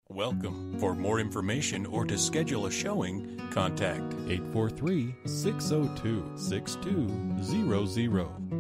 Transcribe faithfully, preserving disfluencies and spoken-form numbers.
Welcome. For more information or to schedule a showing, contact eight four three, six zero two, six two zero zero.